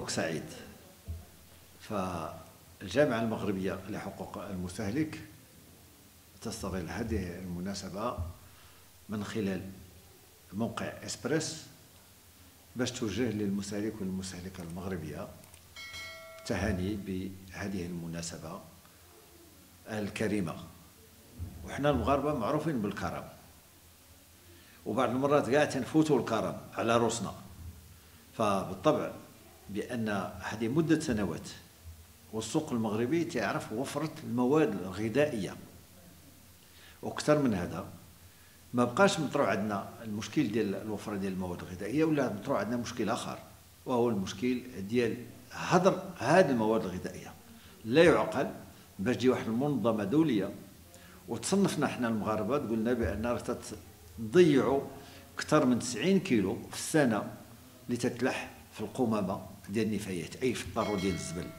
مبروك سعيد. فالجامعة المغربية لحقوق المستهلك تستغل هذه المناسبة من خلال موقع إسبريس باش توجه للمستهلك والمستهلكة المغربية التهاني بهذه المناسبة الكريمة. وحنا المغاربة معروفين بالكرم، وبعض المرات كاع تنفوتوا الكرم على روسنا. فبالطبع بأن هذه مدة سنوات والسوق المغربي تعرف وفرة المواد الغذائية، وأكثر من هذا ما بقاش مطروح عندنا المشكل ديال الوفرة ديال المواد الغذائية، ولا مطروح عندنا مشكل آخر، وهو المشكل ديال هدر هذه المواد الغذائية. لا يعقل باش تجي واحد المنظمة دولية وتصنفنا حنا المغاربة تقول لنا بأن راه تضيعوا أكثر من 90 كيلو في السنة اللي تتلح في القمامة ديال النفايات، أي في الطرو ديال الزبل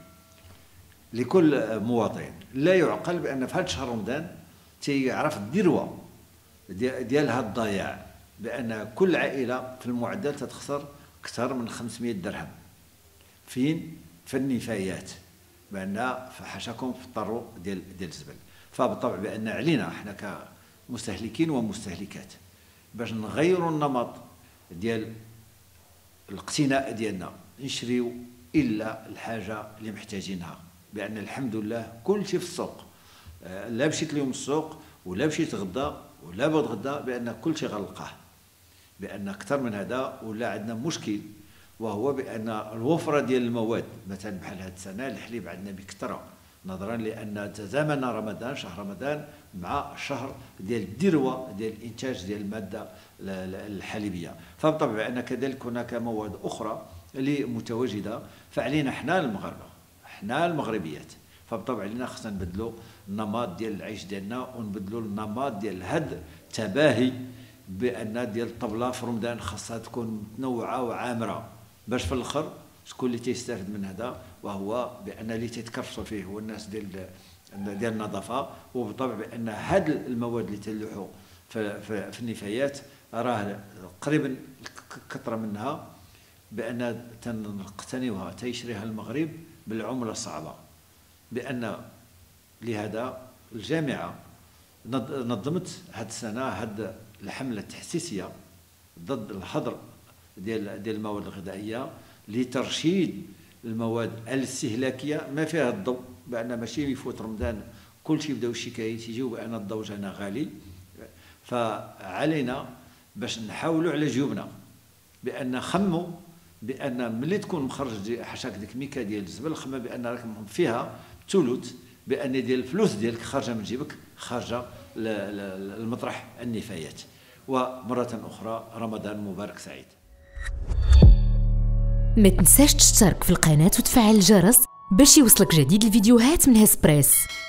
لكل مواطن. لا يعقل بأن في هذا شهر رمضان تيعرف الذروة ديال هذا الضياع، بأن كل عائلة في المعدل تتخسر أكثر من 500 درهم فين؟ في النفايات، بأن حاشاكم في الطرو ديال الزبل. فبالطبع بأن علينا حنا كمستهلكين ومستهلكات باش نغيروا النمط ديال الاقتناء ديالنا، نشريو إلا الحاجة اللي محتاجينها، بأن الحمد لله كل شيء في السوق. لا مشيت اليوم السوق ولا مشيت غدا ولا بغيت غدا بأن كل شيء غنلقاه. بأن أكثر من هذا ولا عندنا مشكل، وهو بأن الوفرة ديال المواد، مثلا بحال هذه السنة الحليب عندنا بكثرة، نظرا لأن تزامن رمضان، شهر رمضان مع شهر ديال الذروة ديال الإنتاج ديال المادة الحليبية. فبالطبع بأن كذلك هناك مواد أخرى اللي متواجدة، فعلينا حنا المغاربة، حنا المغربيات، فبالطبع علينا خصنا نبدلوا النمط ديال العيش ديالنا، ونبدلوا النمط ديال هاد التباهي، بأن ديال الطبلة في رمضان خاصها تكون متنوعة وعامرة، باش في الآخر شكون اللي تيستافد من هذا؟ وهو بأن اللي تيتكرفسوا فيه هو الناس ديال النظافة. وبالطبع بأن هاد المواد اللي تلوحوا في النفايات راه قريبا كثرة منها بأن تنقتنيوها تيشريها المغرب بالعملة الصعبة. بأن لهذا الجامعة نظمت هذه السنة هذه الحملة التحسيسية ضد الهدر ديال المواد الغذائية، لترشيد المواد الاستهلاكية ما فيها الضوء، بأن ماشي يفوت رمضان كل شيء بداو الشكايات يجيو بأن الضوء جانا غالي. فعلينا باش نحاولوا على جيوبنا، بأن خموا بأن ملي تكون مخرج حاشاك ديك ميكا ديال الزبل، خما بأن راك فيها ثلث، بأن ديال الفلوس ديالك خارجة من جيبك، خارجة المطرح النفايات. ومرة أخرى رمضان مبارك سعيد. ما تنساش تشترك في القناة وتفعل الجرس باش يوصلك جديد الفيديوهات من هسبريس.